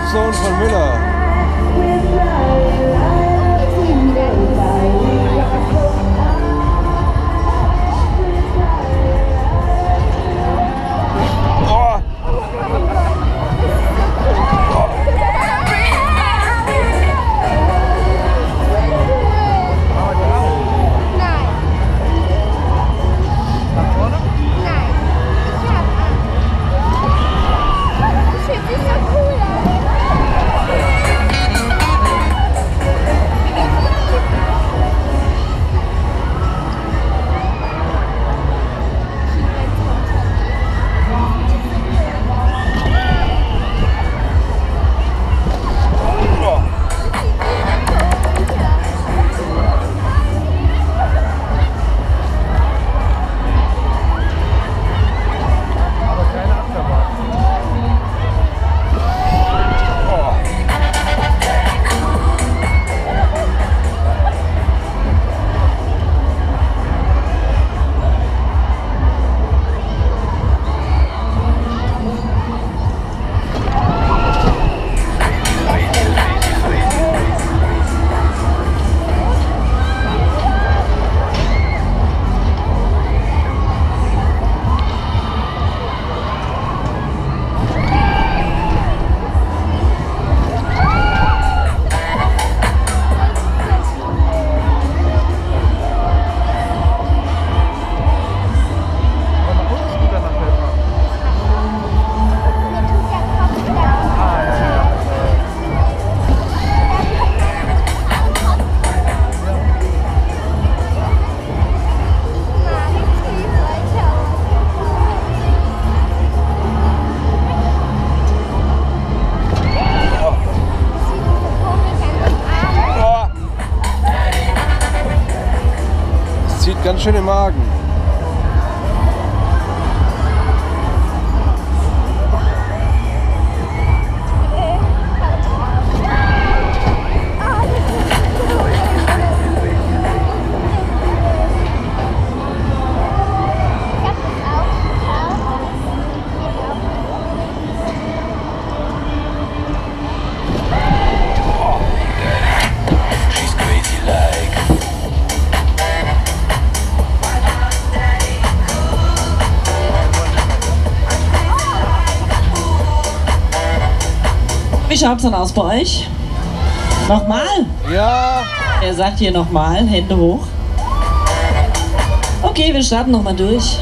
Sohn von Müller. Ganz schön im Magen. Wie schaut's denn aus bei euch? Nochmal? Ja. Er sagt hier nochmal, Hände hoch. Okay, wir starten nochmal durch.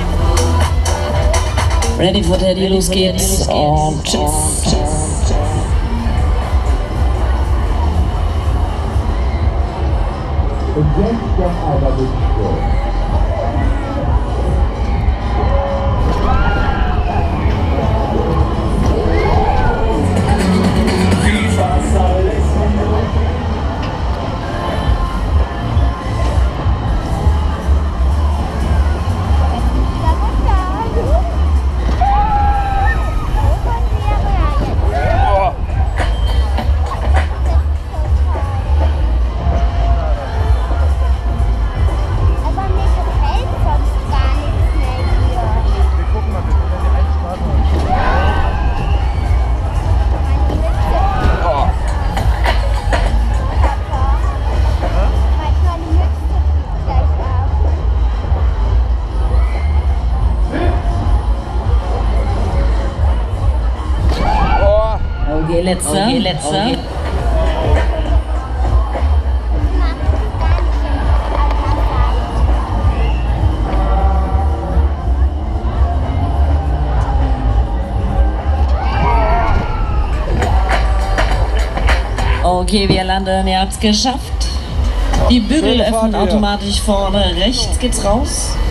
Ready for Teddy, los geht's und tschüss. Und jetzt noch einmal mit Sport. Okay, letzter. Okay, wir landen, ihr habt's geschafft. Die Bügel öffnen automatisch vorne rechts, geht's raus.